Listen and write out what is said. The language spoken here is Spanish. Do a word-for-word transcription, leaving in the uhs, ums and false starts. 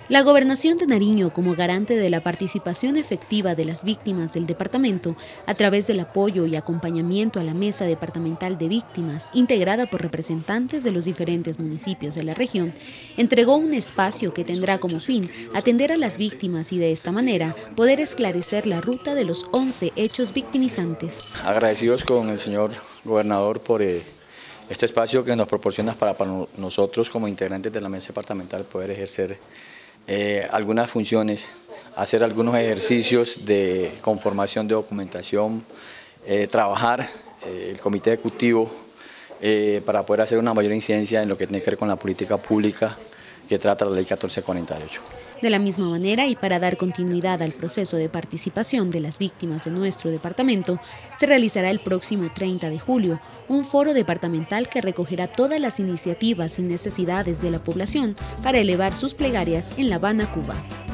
La Gobernación de Nariño, como garante de la participación efectiva de las víctimas del departamento, a través del apoyo y acompañamiento a la Mesa Departamental de Víctimas, integrada por representantes de los diferentes municipios de la región, entregó un espacio que tendrá como fin atender a las víctimas y de esta manera poder esclarecer la ruta de los once hechos victimizantes. Agradecidos con el señor gobernador por eh, este espacio que nos proporciona para, para nosotros como integrantes de la Mesa Departamental poder ejercer Eh, algunas funciones, hacer algunos ejercicios de conformación de documentación, eh, trabajar eh, el comité ejecutivo eh, para poder hacer una mayor incidencia en lo que tiene que ver con la política pública que trata la ley catorce cuarenta y ocho. De la misma manera, y para dar continuidad al proceso de participación de las víctimas de nuestro departamento, se realizará el próximo treinta de julio un foro departamental que recogerá todas las iniciativas y necesidades de la población para elevar sus plegarias en La Habana, Cuba.